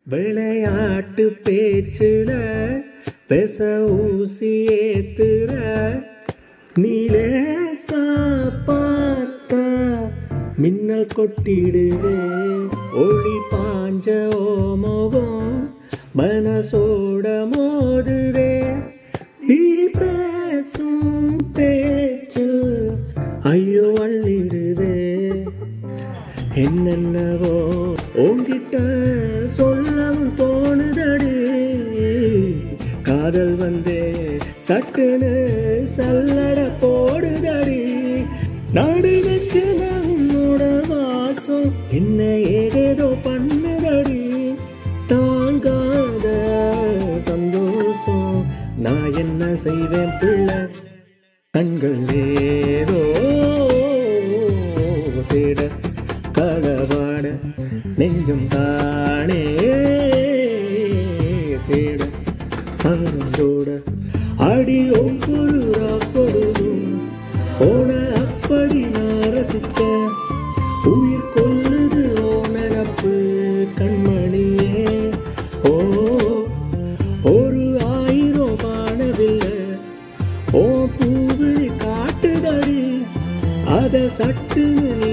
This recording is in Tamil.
விளையாட்டு பேச்சுல பெச ஊசி ஏத்துற நீலேசா பார்த்தா மின்னல் கொட்டிடுதே ஒளி பாஞ்ச ஓமோகம் மனசோட மோதுதே நீ பேசும் பேச்சில் ஐயோ அள்ளிடுதே என்னென்னவோ உன்கிட்ட சொல்லவும் தோணுதடி காதல் வந்தே சட்டுன்னு சல்லட போடுதடி நடுவுக்கு நம்மோட வாசம் என்ன ஏதேதோ பண்ணுதடி தாங்காத சந்தோஷம் நான் என்ன செய்வேன் பிள்ளை கண்கள் ஏதோ தேட களவாட நெஞ்சம் தானே தேட பறந்தோட அடி ஒவ்வொரு ராப்பொழுதும் ஓன அப்படி நான் ரசிச்ச உயிர் கொள்ளுது ஓனப்பு கண்மணியே ஓ ஒரு 1000 வானவில்லை ஓ பூவிழி காட்டுதடி அத சட்டுன்னு